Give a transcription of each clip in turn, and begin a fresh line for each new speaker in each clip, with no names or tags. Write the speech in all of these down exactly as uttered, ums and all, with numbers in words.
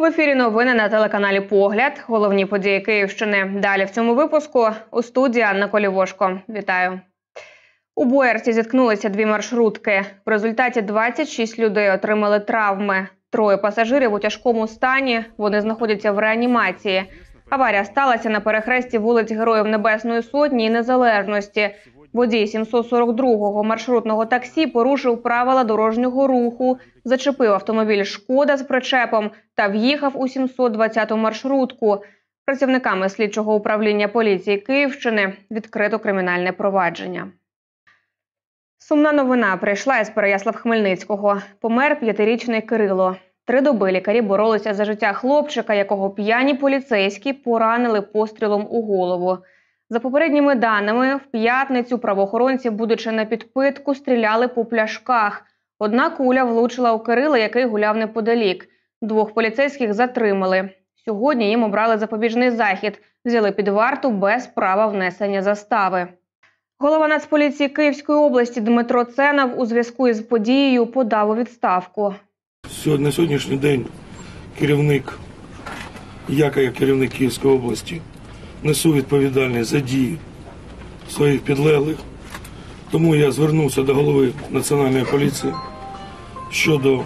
ефірі новини на телеканалі «Погляд». Головні події Київщини. Далі в цьому випуску. У студії Анна Колівошко. Вітаю. У Боярці зіткнулися дві маршрутки. В результаті двадцять шість людей отримали травми. Троє пасажирів у тяжкому стані. Вони знаходяться в реанімації. Аварія сталася на перехресті вулиць Героїв Небесної Сотні і Незалежності. Водій сімсот сорок другого маршрутного таксі порушив правила дорожнього руху, зачепив автомобіль «Шкода» з причепом та в'їхав у сімсот двадцяту маршрутку. Працівниками слідчого управління поліції Київщини відкрито кримінальне провадження. Сумна новина прийшла із Переяслав-Хмельницького. Помер п'ятирічний Кирило. Три доби лікарі боролися за життя хлопчика, якого п'яні поліцейські поранили пострілом у голову. За попередніми даними, в п'ятницю правоохоронці, будучи на підпитку, стріляли по пляшках. Одна куля влучила у Кирила, який гуляв неподалік. Двох поліцейських затримали. Сьогодні їм обрали запобіжний захід, взяли під варту без права внесення застави. Голова Нацполіції Київської області Дмитро Ценов у зв'язку із подією подав у відставку.
На сьогоднішній день керівник, я як керівник Київської області, несу відповідальність за дії своїх підлеглих. Тому я звернувся до голови Національної поліції щодо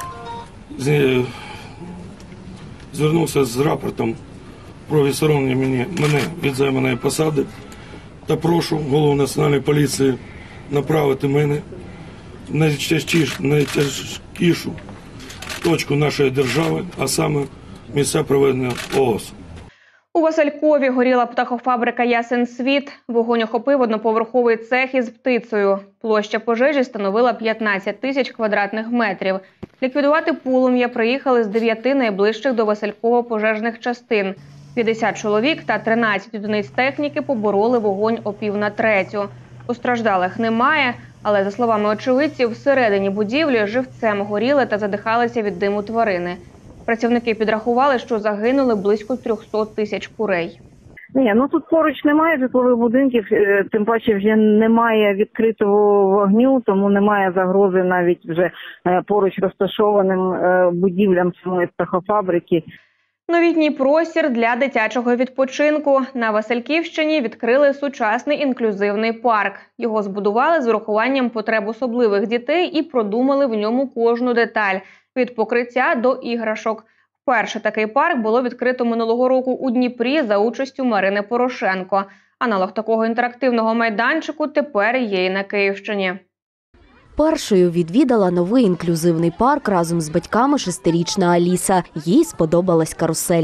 звернувся з рапортом про відсторонення мене від займаної посади та прошу голову Національної поліції направити мене в найтяжкішу точку нашої держави, а саме місця проведення О О С.
У Василькові горіла птахофабрика «Ясен Світ». Вогонь охопив одноповерховий цех із птицею. Площа пожежі становила п'ятнадцять тисяч квадратних метрів. Ліквідувати полум'я приїхали з дев'яти найближчих до Василькова пожежних частин. п'ятдесят чоловік та тринадцять одиниць техніки побороли вогонь о пів на третю. Постраждалих немає, але, за словами очевидців, всередині будівлі живцем горіли та задихалися від диму тварини. Працівники підрахували, що загинули близько трьохсот тисяч курей.
Ні, ну тут поруч немає житлових будинків, тим паче вже немає відкритого вогню, тому немає загрози навіть вже поруч розташованим будівлям самої птахофабрики.
Новітній простір для дитячого відпочинку. На Васильківщині відкрили сучасний інклюзивний парк. Його збудували з урахуванням потреб особливих дітей і продумали в ньому кожну деталь – від покриття до іграшок. Вперше такий парк було відкрито минулого року у Дніпрі за участю Марини Порошенко. Аналог такого інтерактивного майданчику тепер є і на Київщині.
Першою відвідала новий інклюзивний парк разом з батьками шестирічна Аліса. Їй сподобалась карусель.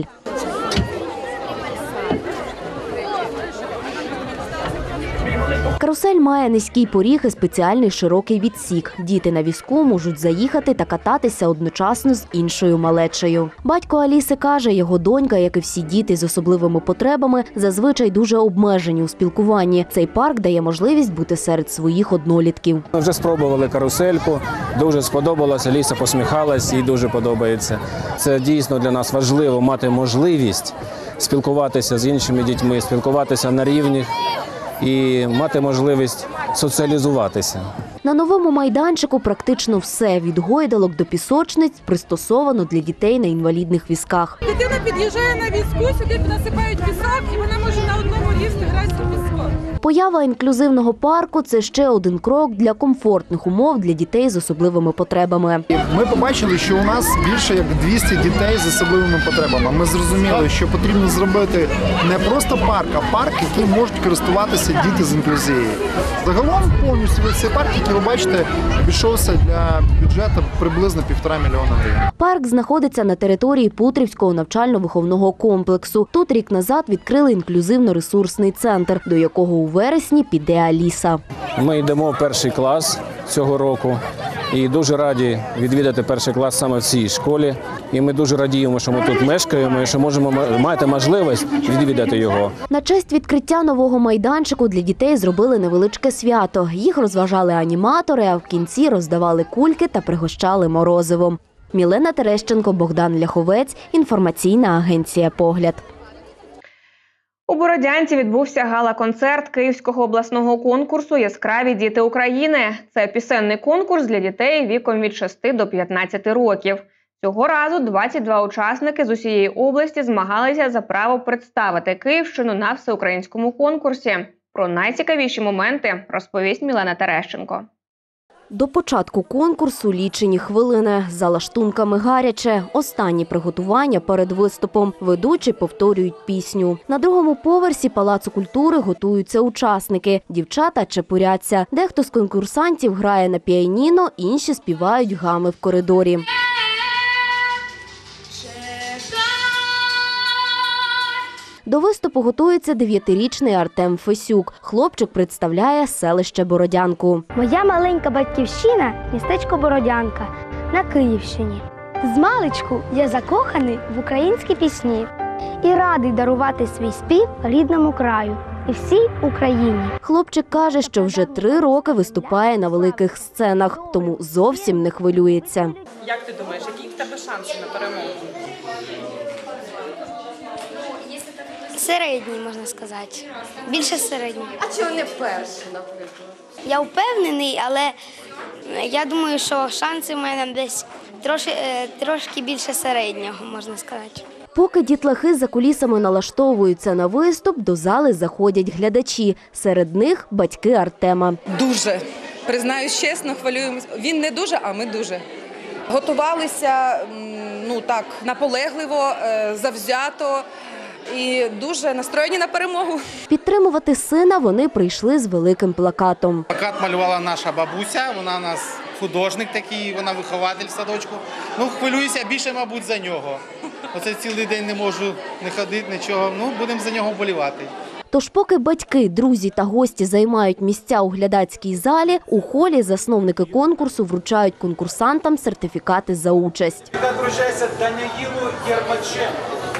Карусель має низький поріг і спеціальний широкий відсік. Діти на візку можуть заїхати та кататися одночасно з іншою малечею. Батько Аліси каже, його донька, як і всі діти з особливими потребами, зазвичай дуже обмежені у спілкуванні. Цей парк дає можливість бути серед своїх однолітків.
Ми вже спробували карусельку, дуже сподобалося, Аліса посміхалась, їй дуже подобається. Це дійсно для нас важливо мати можливість спілкуватися з іншими дітьми, спілкуватися на рівні і мати можливість соціалізуватися.
На новому майданчику практично все – від гойдалок до пісочниць – пристосовано для дітей на інвалідних візках.
Дитина під'їжджає на візку, сюди насипають пісок і вона може на одному лізти гратися в пісок.
Поява інклюзивного парку – це ще один крок для комфортних умов для дітей з особливими потребами.
Ми побачили, що у нас більше як двісті дітей з особливими потребами. Ми зрозуміли, що потрібно зробити не просто парк, а парк, яким можуть користуватися діти з інклюзією. Загалом повністю цей парк, який ви бачите, обійшовся для бюджету приблизно півтора мільйона гривень.
Парк знаходиться на території Путрівського навчально-виховного комплексу. Тут рік назад відкрили інклюзивно-ресурсний центр, до якого у вересні піде Аліса.
Ми йдемо в перший клас цього року і дуже раді відвідати перший клас саме в цій школі. І ми дуже радіємо, що ми тут мешкаємо і що можемо мати можливість відвідати його.
На честь відкриття нового майданчику для дітей зробили невеличке свято. Їх розважали аніматори, а в кінці роздавали кульки та пригощали морозивом. Мілена Терещенко, Богдан Ляховець, інформаційна агенція «Погляд».
У Бородянці відбувся гала-концерт Київського обласного конкурсу «Яскраві діти України». Це пісенний конкурс для дітей віком від шести до п'ятнадцяти років. Цього разу двадцять два учасники з усієї області змагалися за право представити Київщину на всеукраїнському конкурсі. Про найцікавіші моменти розповість Мілена Терещенко.
До початку конкурсу лічені хвилини. За лаштунками гаряче. Останні приготування перед виступом. Ведучі повторюють пісню. На другому поверсі Палацу культури готуються учасники. Дівчата чепуряться. Дехто з конкурсантів грає на піаніно, інші співають гами в коридорі. До виступу готується дев'ятирічний Артем Фесюк. Хлопчик представляє селище Бородянку.
Моя маленька батьківщина – містечко Бородянка на Київщині. Змалечку я закоханий в українські пісні і радий дарувати свій спів рідному краю і всій Україні.
Хлопчик каже, що вже три роки виступає на великих сценах, тому зовсім не хвилюється.
Як ти думаєш, які в тебе шанси на перемогу?
Середній, можна сказати. Більше середній.
А чого не перший, наприклад?
Я впевнений, але я думаю, що шанси в мене десь трошки, трошки більше середнього, можна сказати.
Поки дітлахи за кулісами налаштовуються на виступ, до зали заходять глядачі. Серед них батьки Артема.
Дуже, признаюсь чесно, хвилюємося. Він не дуже, а ми дуже. Готувалися, ну так, наполегливо, завзято. І дуже настроєні на перемогу.
Підтримувати сина вони прийшли з великим плакатом.
Плакат малювала наша бабуся, вона у нас художник такий, вона вихователь в садочку. Ну, хвилююся більше, мабуть, за нього. Оце цілий день не можу не ходити, нічого. Ну, будемо за нього вболівати.
Тож поки батьки, друзі та гості займають місця у глядацькій залі, у холі засновники конкурсу вручають конкурсантам сертифікати за участь.
Сертифікат вручається Даниїлу Єрмаченку.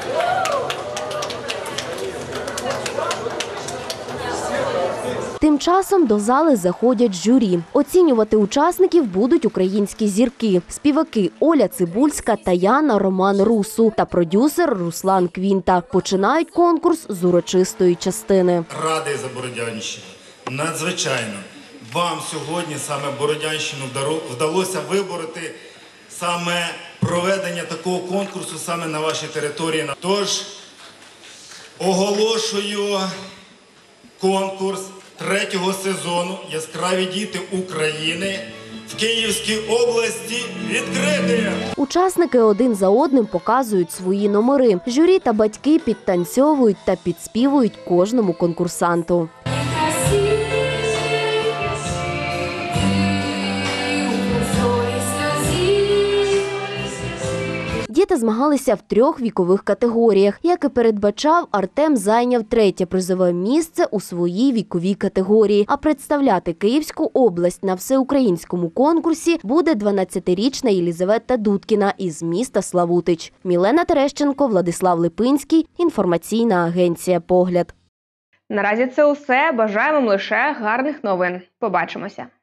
Тим часом до зали заходять журі. Оцінювати учасників будуть українські зірки – співаки Оля Цибульська та Яна Роман Русу та продюсер Руслан Квінта. Починають конкурс з урочистої частини.
Радий за Бородянщину. Надзвичайно. Вам сьогодні саме Бородянщину вдалося вибороти саме проведення такого конкурсу саме на вашій території. Тож оголошую конкурс третього сезону «Яскраві діти України» в Київській області відкритий.
Учасники один за одним показують свої номери. Журі та батьки підтанцьовують та підспівують кожному конкурсанту. Діти змагалися в трьох вікових категоріях. Як і передбачав, Артем зайняв третє призове місце у своїй віковій категорії. А представляти Київську область на всеукраїнському конкурсі буде дванадцятирічна Єлізавета Дудкіна із міста Славутич. Мілена Терещенко, Владислав Липинський. Інформаційна агенція «Погляд».
Наразі це усе. Бажаємо вам лише гарних новин. Побачимося.